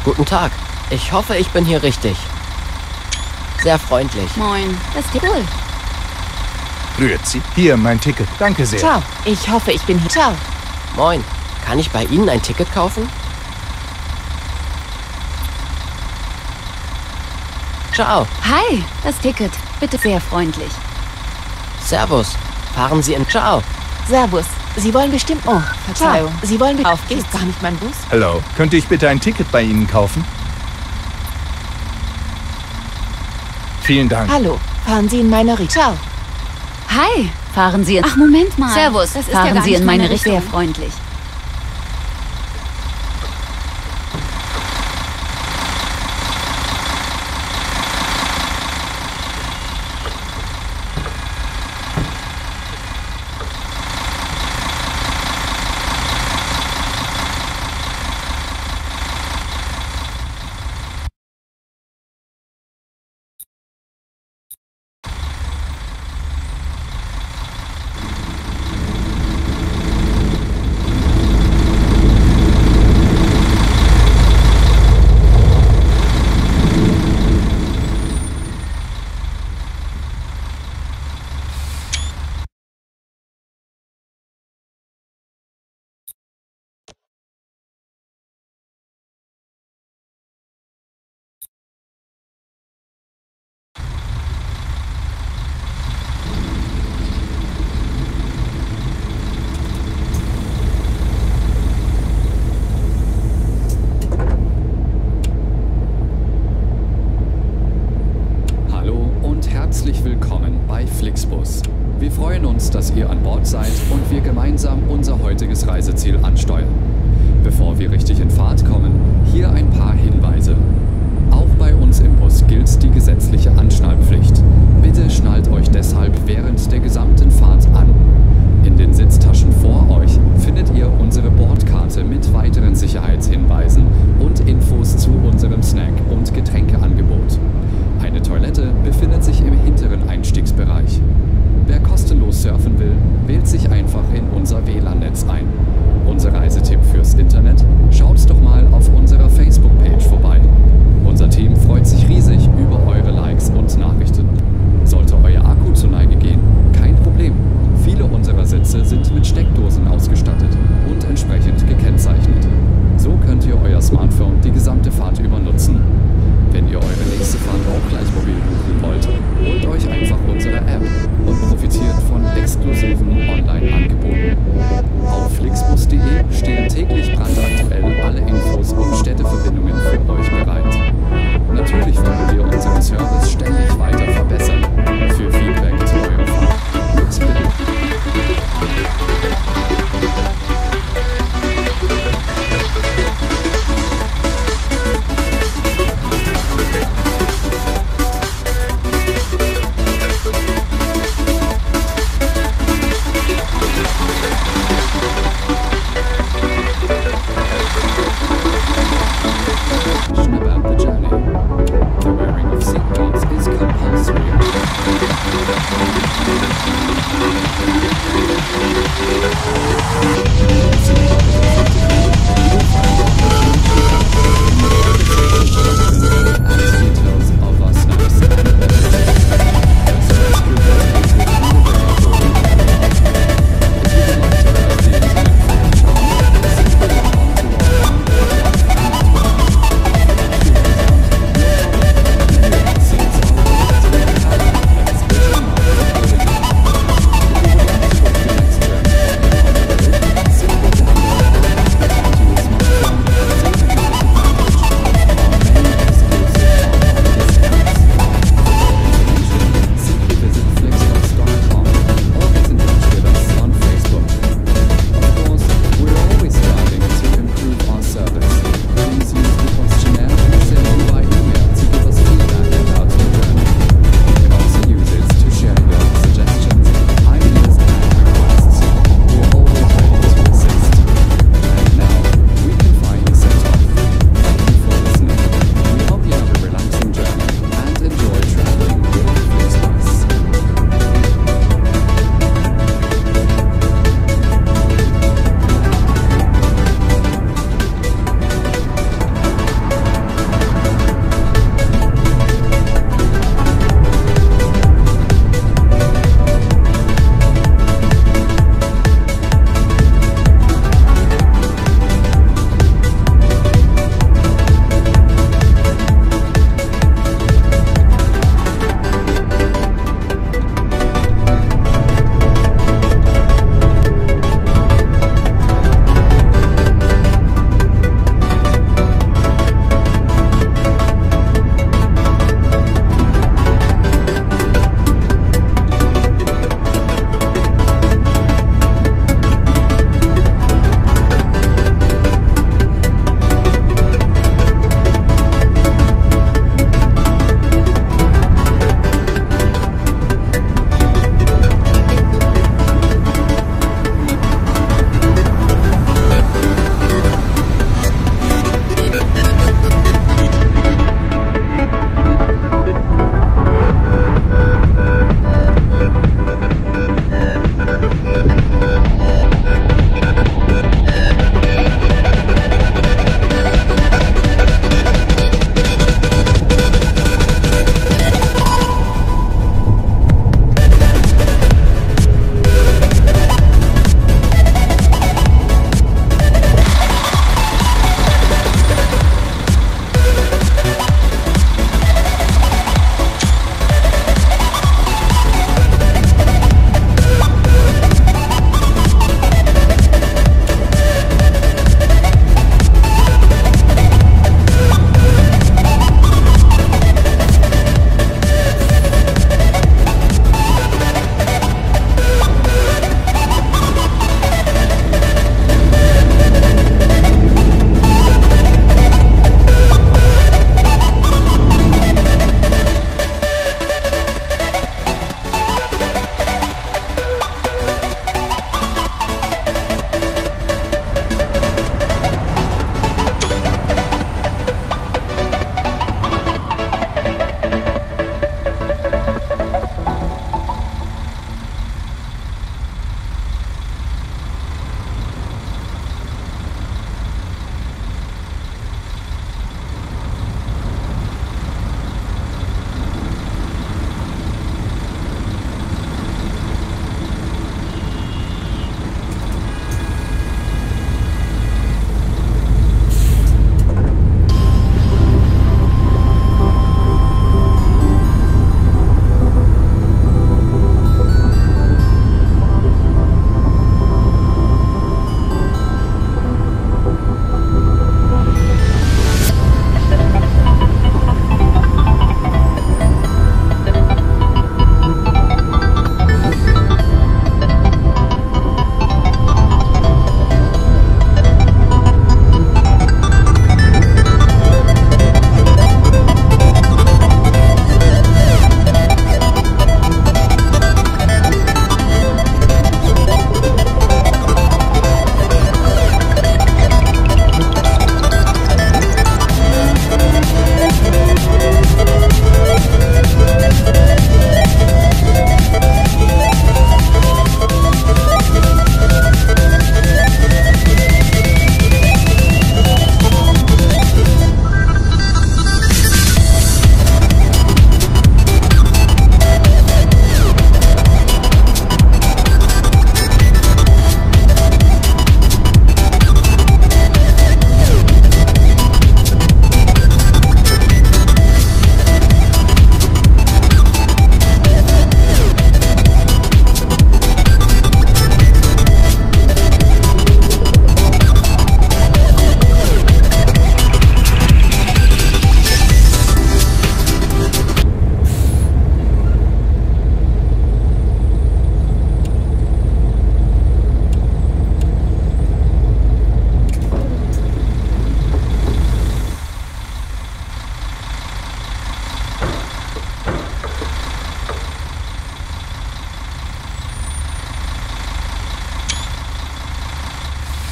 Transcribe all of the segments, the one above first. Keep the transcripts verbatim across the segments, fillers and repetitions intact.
Guten Tag. Ich hoffe, ich bin hier richtig. Sehr freundlich. Moin. Das ist cool. Grüezi. Hier, mein Ticket. Danke sehr. Ciao. Ich hoffe, ich bin hier. Ciao. Moin. Kann ich bei Ihnen ein Ticket kaufen? Ciao. Hi. Das Ticket. Bitte sehr freundlich. Servus. Fahren Sie in... Ciao. Servus. Sie wollen bestimmt... Oh, Verzeihung. Ciao. Sie wollen... Auf geht's. geht's. Gar nicht mein Bus. Hallo. Könnte ich bitte ein Ticket bei Ihnen kaufen? Vielen Dank. Hallo. Fahren Sie in meine Richtung. Ciao. Hi. Fahren Sie in... Ach, Moment mal. Servus. Das ist Fahren ja gar Sie nicht in meine Richtung. Sehr Richtung. freundlich. Herzlich willkommen bei Flixbus. Wir freuen uns, dass ihr an Bord seid und wir gemeinsam unser heutiges Reiseziel ansteuern. Bevor wir richtig in Fahrt kommen, hier ein paar Hinweise. Auch bei uns im Bus gilt die gesetzliche Anschnallpflicht. Bitte schnallt euch deshalb während der gesamten Fahrt an. In den Sitztaschen vor euch findet ihr unsere Bordkarte mit weiteren Sicherheitshinweisen und Infos zu unserem Snack- und Getränkeangebot. Eine Toilette befindet sich im hinteren Einstiegsbereich. Wer kostenlos surfen will, wählt sich einfach in unser W L A N-Netz ein. Unser Reisetipp fürs Internet? Schaut doch mal auf unserer Facebook-Page vorbei. Unser Team freut sich riesig über eure Likes und Nachrichten. Sollte euer Akku zur Neige gehen, kein Problem. Viele unserer Sitze sind mit Steckdosen ausgestattet und entsprechend gekennzeichnet. So könnt ihr euer Smartphone die gesamte Fahrt über nutzen. Wenn ihr eure nächste Fahrt auch gleich mobil buchen wollt, holt euch einfach unsere App und profitiert von exklusiven Online-Angeboten. Auf flixbus punkt de stehen täglich brandaktuell alle Infos und Städteverbindungen für euch bereit. Natürlich wollen wir unseren Service ständig weiter verbessern. Für Feedback zu eurer Fahrt nutzt bitte.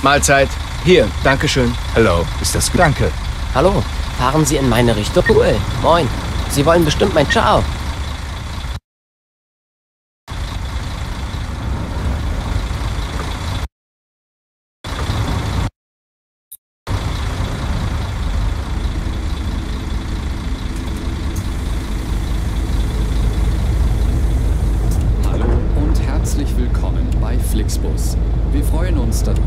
Mahlzeit. Hier, Dankeschön. Hallo, ist das gut? Danke. Hallo, fahren Sie in meine Richtung? Cool, moin. Sie wollen bestimmt mein Ciao. Hallo und herzlich willkommen bei Flixbus. Wir freuen uns, dass...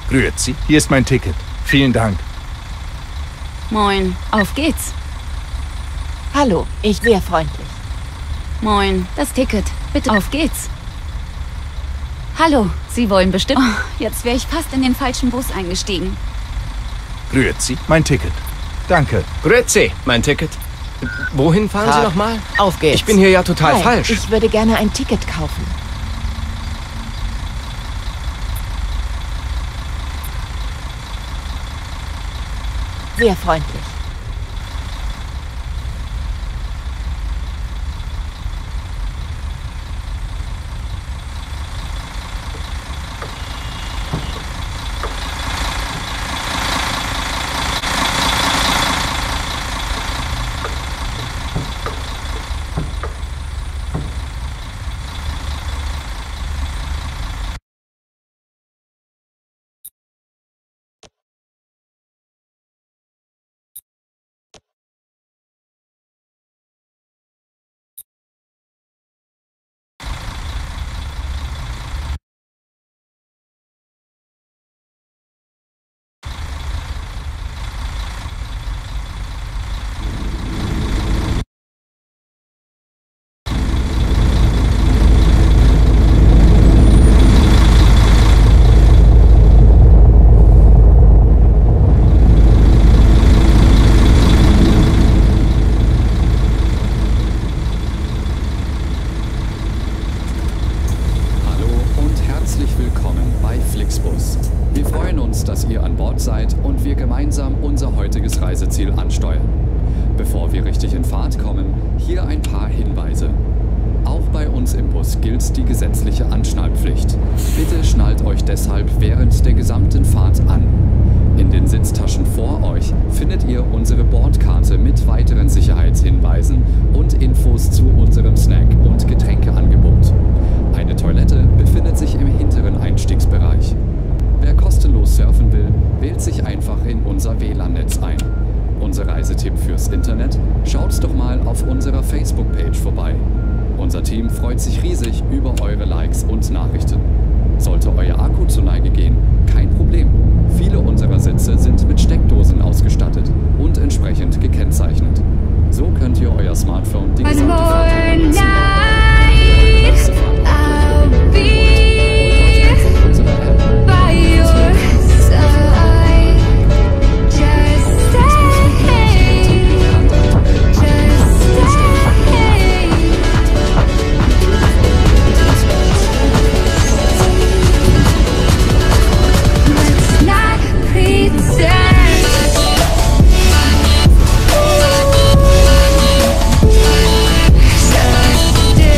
Grüezi, hier ist mein Ticket. Vielen Dank. Moin. Auf geht's. Hallo, ich sehr freundlich. Moin. Das Ticket. Bitte, auf geht's. Hallo, Sie wollen bestimmt... Oh, jetzt wäre ich fast in den falschen Bus eingestiegen. Grüezi, mein Ticket. Danke. Grüezi, mein Ticket. Wohin fahren Tag. Sie nochmal? Auf geht's. Ich bin hier ja total Hi, falsch. ich würde gerne ein Ticket kaufen. Sehr freundlich. dass ihr an Bord seid und wir gemeinsam unser heutiges Reiseziel ansteuern. Bevor wir richtig in Fahrt kommen, hier ein paar Hinweise. Auch bei uns im Bus gilt die gesetzliche Anschnallpflicht. Bitte schnallt euch deshalb während der gesamten Fahrt an. In den Sitztaschen vor euch findet ihr unsere Bordkarte mit weiteren Sicherheitshinweisen und Infos zu unserem Snack- und Getränkeangebot. Eine Toilette befindet sich im hinteren Einstiegsbereich. Wer kostenlos surfen will, wählt sich einfach in unser W L A N-Netz ein. Unser Reisetipp fürs Internet? Schaut doch mal auf unserer Facebook-Page vorbei. Unser Team freut sich riesig über eure Likes und Nachrichten. Sollte euer Akku zur Neige gehen, kein Problem. Viele unserer Sitze sind mit Steckdosen ausgestattet und entsprechend gekennzeichnet. So könnt ihr euer Smartphone die gesamte Fahrt über nutzen. Nächste Fahrt I'll be unsere App. by your side. Just stay, just stay. Let's not pretend. Just stay.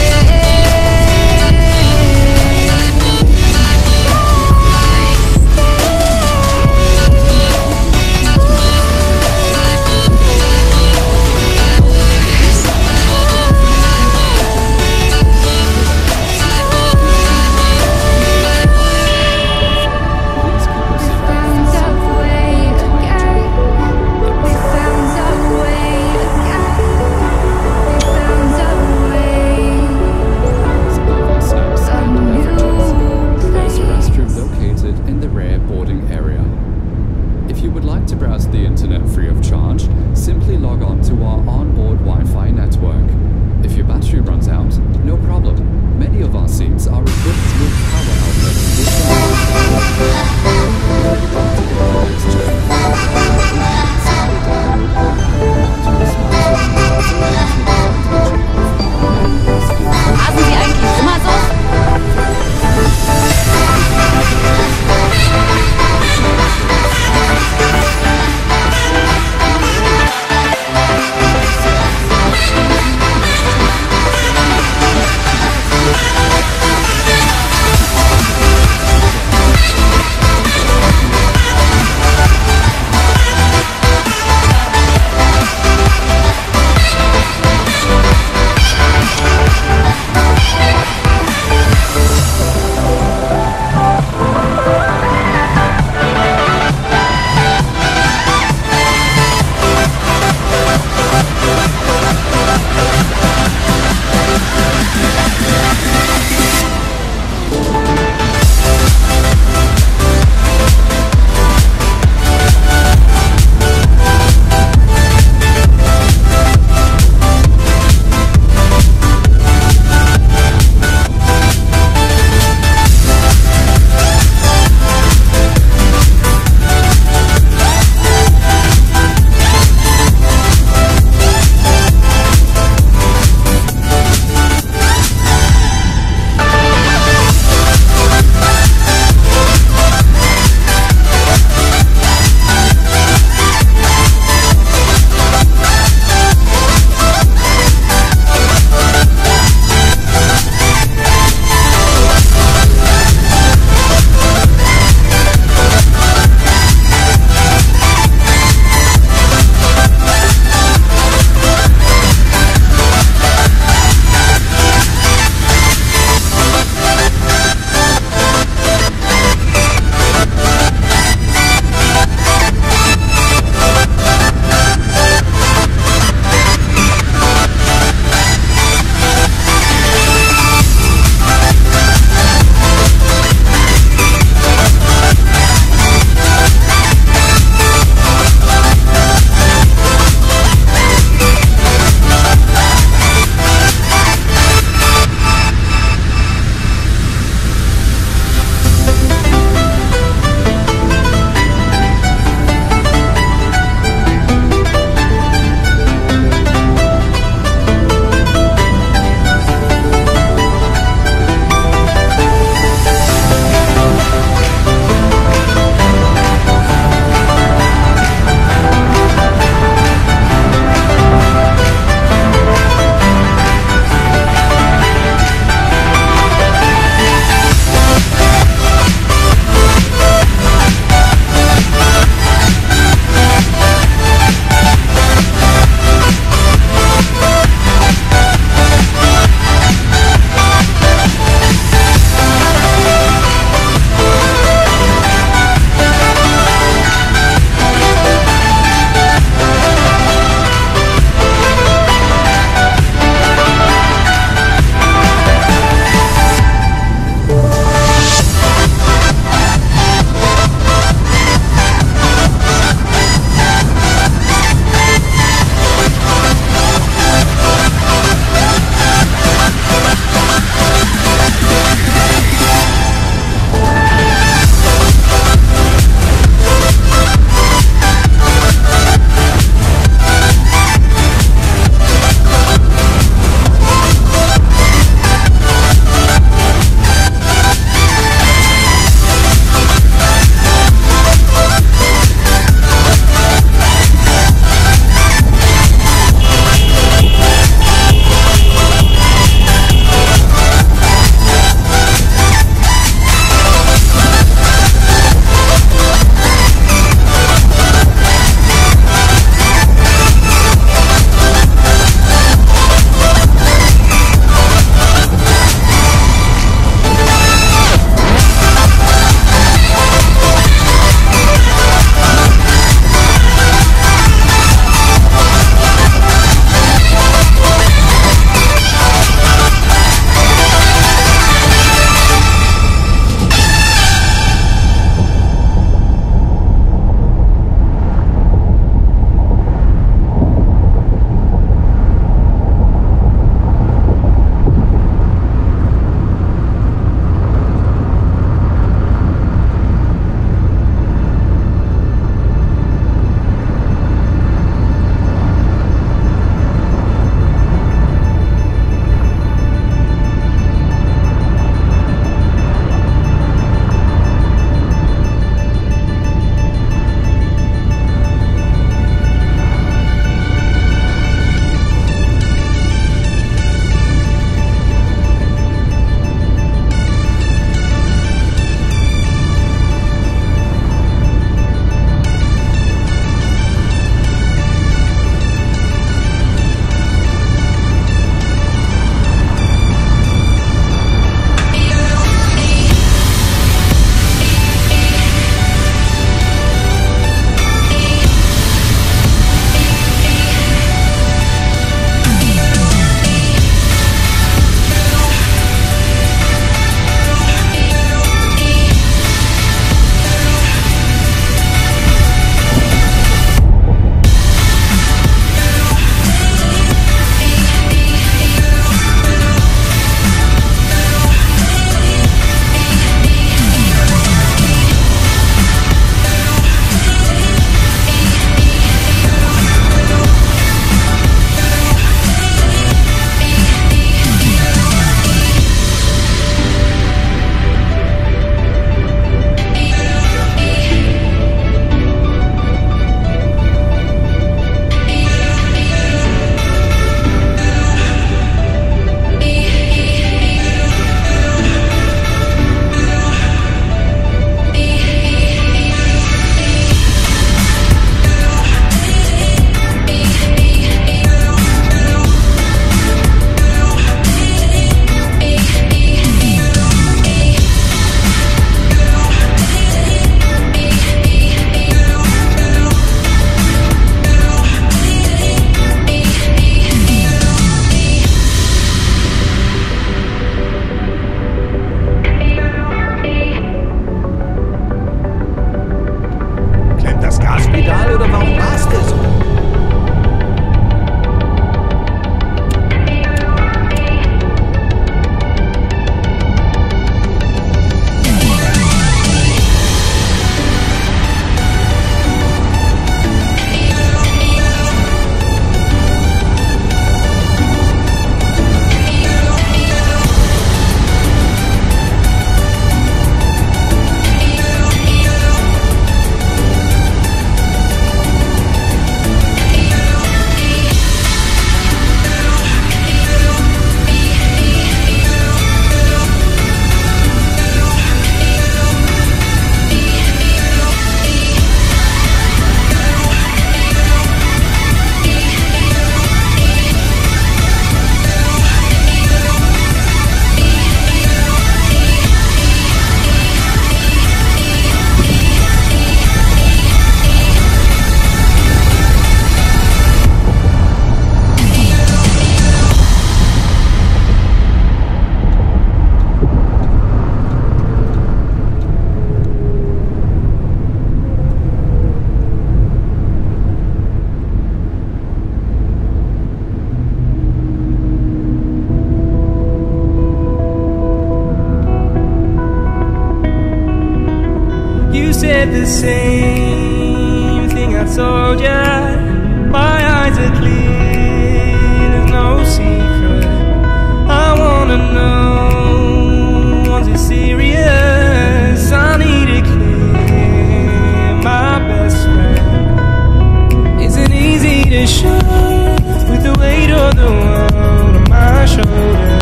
said the same thing I told ya. My eyes are clear, there's no secret. I wanna know, was it serious? I need it clear, my best friend isn't easy to show, with the weight of the world on my shoulders.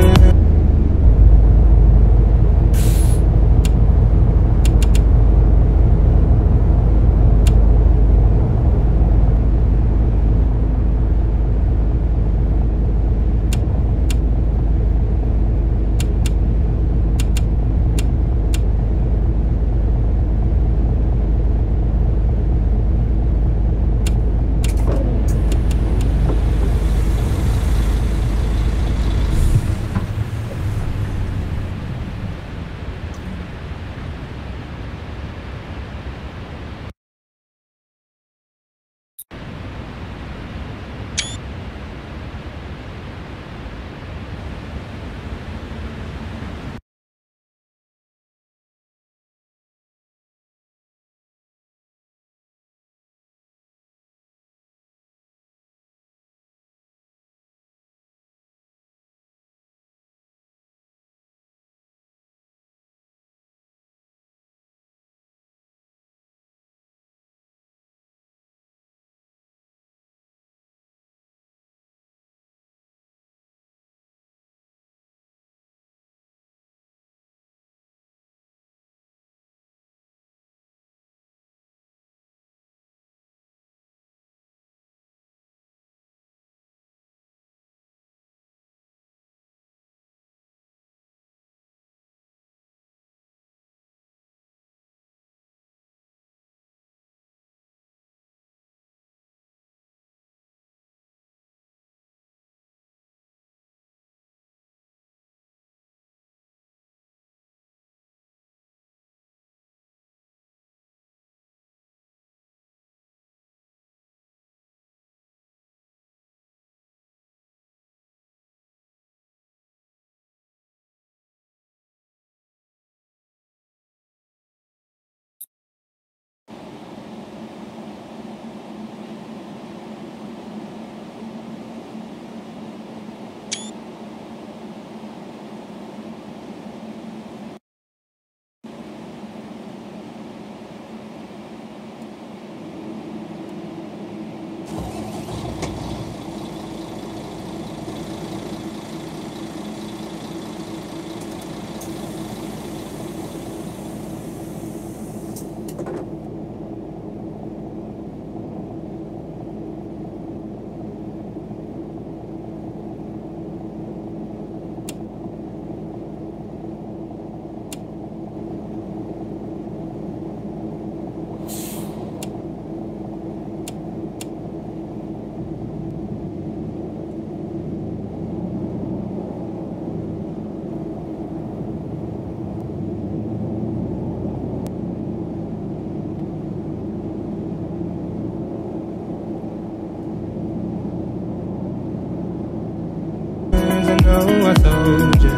know I told you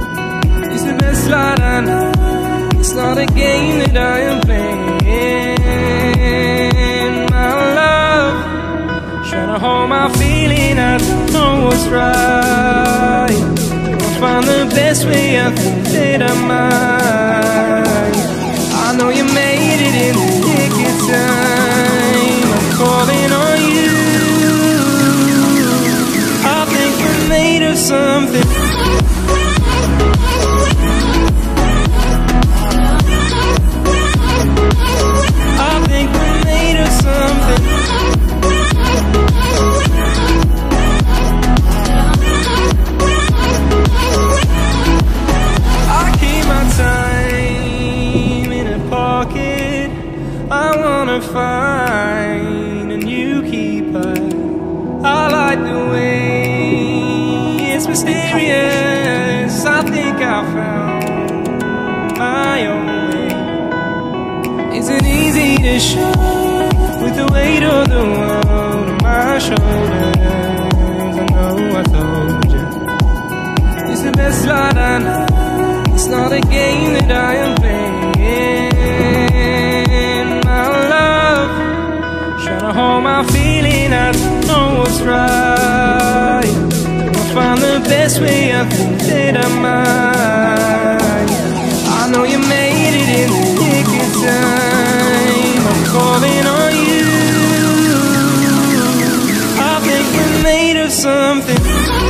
it's the best slide I know. It's not a game that I am playing, my love. Trying to hold my feeling, I don't know what's right. I'll find the best way, I think that I might. I know you made it in the nick of time. I'm calling on you. I think we're made of something. I think we're made of something. I keep my time in a pocket. I wanna find a new keeper. I like the way it's mysterious. I think I found my own way. Isn't easy to show with the weight of the world on my shoulders. I know I told you it's the best slide I know. It's not a game that I am playing. feeling, I don't know what's right. I'll find the best way, I think that I might. I know you made it in the nick of time. I'm calling on you. I think we're made of something.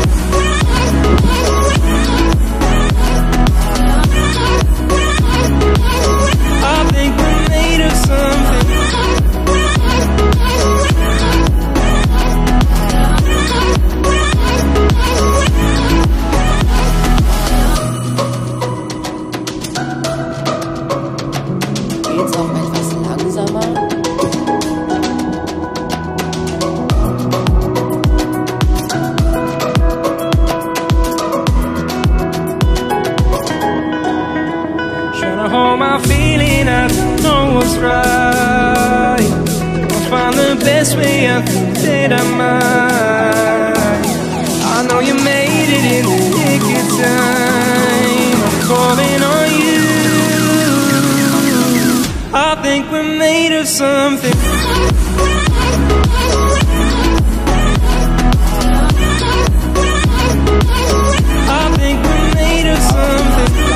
I think we're made of something. Geht's auch etwas langsamer? Tryna hold my feeling, I don't know what's right. I'll find the best way, I think that I might. I know you made it in the nick of time. I'm calling on you. I think we're made of something. I think we're made of something.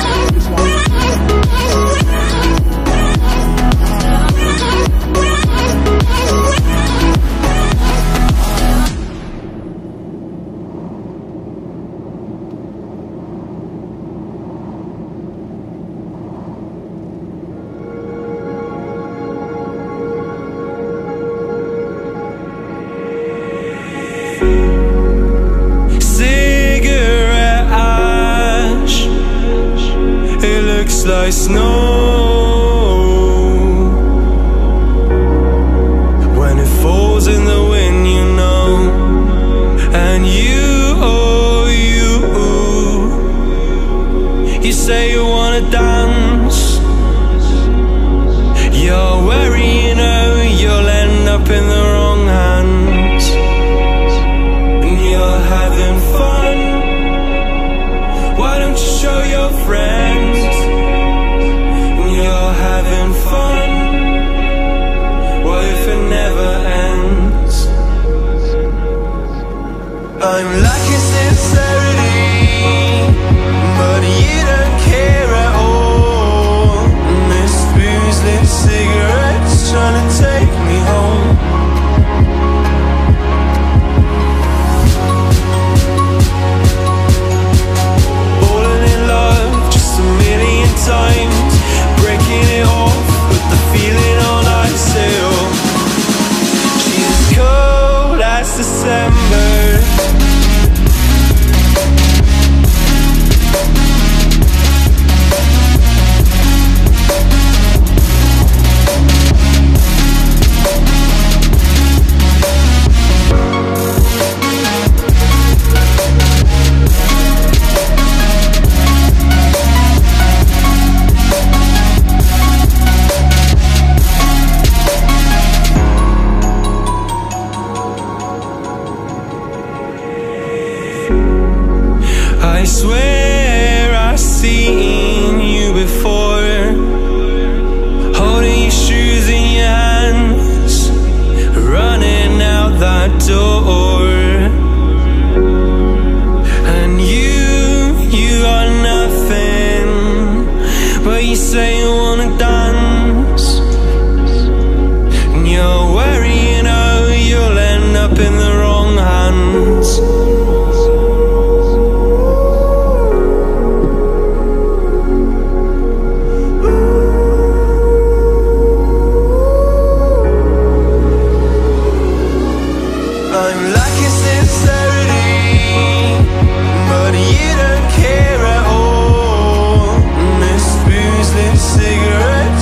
Cigarette ash, it looks like snow when it falls in the wind, you know. And you, oh you, you say you wanna dance. You're worried, you know, you'll end up in the wrong hands. And you're having fun. Why don't you show your friends? And you're having fun. What if it never ends? I'm lacking sincerity, but you don't care at all. This booze, this cigarettes trying to take me home. Falling in love just a million times, breaking it off with the feeling on ice. She's as cold as December. I swear I've seen you before, holding your shoes in your hands, running out that door. And you, you got nothing, but you say you wanna dance. And you're worried, you know, you'll end up in the wrong hands. I'm lacking sincerity, but you don't care at all. This booze, this cigarette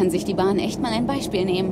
kann sich die Bahn echt mal ein Beispiel nehmen.